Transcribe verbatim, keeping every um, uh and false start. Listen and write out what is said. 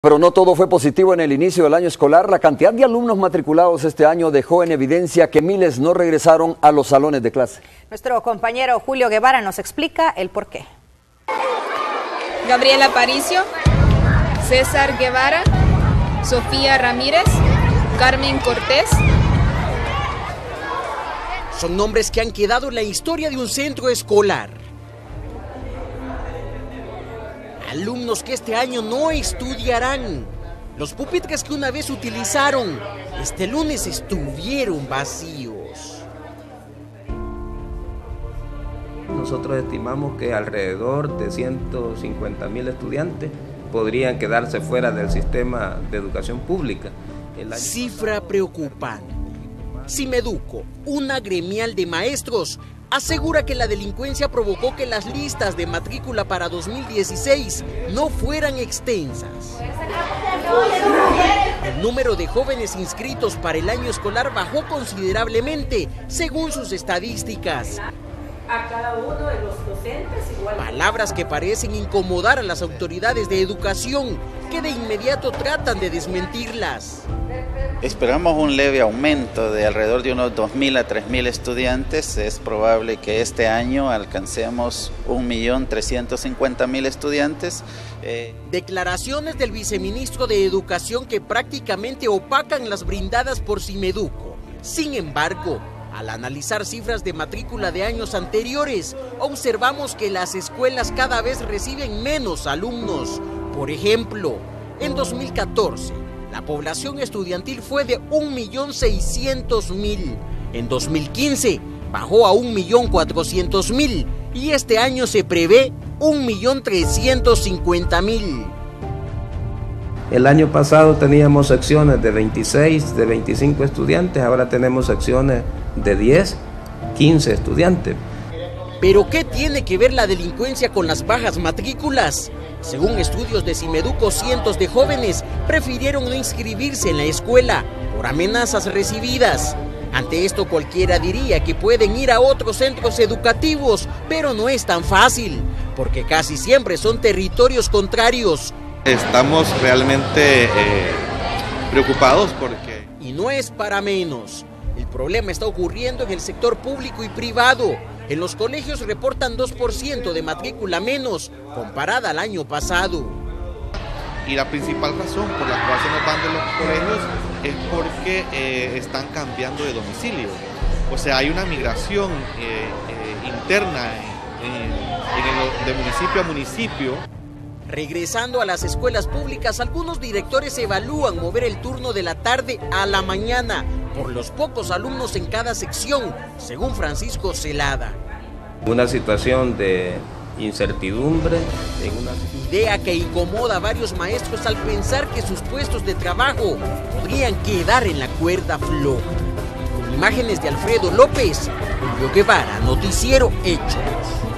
Pero no todo fue positivo en el inicio del año escolar. La cantidad de alumnos matriculados este año dejó en evidencia que miles no regresaron a los salones de clase. Nuestro compañero Julio Guevara nos explica el porqué. Gabriela Aparicio, César Guevara, Sofía Ramírez, Carmen Cortés. Son nombres que han quedado en la historia de un centro escolar. Alumnos que este año no estudiarán. Los pupitres que una vez utilizaron, este lunes estuvieron vacíos. Nosotros estimamos que alrededor de ciento cincuenta mil estudiantes podrían quedarse fuera del sistema de educación pública. El año... Cifra preocupante. Simeduco, una gremial de maestros, asegura que la delincuencia provocó que las listas de matrícula para dos mil dieciséis no fueran extensas. El número de jóvenes inscritos para el año escolar bajó considerablemente, según sus estadísticas. A cada uno de los docentes igual. Palabras que parecen incomodar a las autoridades de educación, que de inmediato tratan de desmentirlas. Esperamos un leve aumento de alrededor de unos dos mil a tres mil estudiantes. Es probable que este año alcancemos un millón trescientos cincuenta mil estudiantes. Eh... Declaraciones del viceministro de Educación que prácticamente opacan las brindadas por Simeduco. Sin embargo, al analizar cifras de matrícula de años anteriores, observamos que las escuelas cada vez reciben menos alumnos. Por ejemplo, en dos mil catorce, la población estudiantil fue de un millón seiscientos mil. En dos mil quince bajó a un millón cuatrocientos mil y este año se prevé un millón trescientos cincuenta mil. El año pasado teníamos secciones de veintiséis, de veinticinco estudiantes, ahora tenemos secciones de diez, quince estudiantes. ¿Pero qué tiene que ver la delincuencia con las bajas matrículas? Según estudios de Simeduco, cientos de jóvenes prefirieron no inscribirse en la escuela por amenazas recibidas. Ante esto cualquiera diría que pueden ir a otros centros educativos, pero no es tan fácil, porque casi siempre son territorios contrarios. Estamos realmente eh, preocupados porque... Y no es para menos. El problema está ocurriendo en el sector público y privado. En los colegios reportan dos por ciento de matrícula menos comparada al año pasado. Y la principal razón por la cual se nos van de los colegios es porque eh, están cambiando de domicilio. O sea, hay una migración eh, eh, interna en, en el, de municipio a municipio. Regresando a las escuelas públicas, algunos directores evalúan mover el turno de la tarde a la mañana por los pocos alumnos en cada sección, según Francisco Celada. Una situación de incertidumbre. En una... Idea que incomoda a varios maestros al pensar que sus puestos de trabajo podrían quedar en la cuerda floja. Con imágenes de Alfredo López, Julio Guevara, Noticiero Hechos.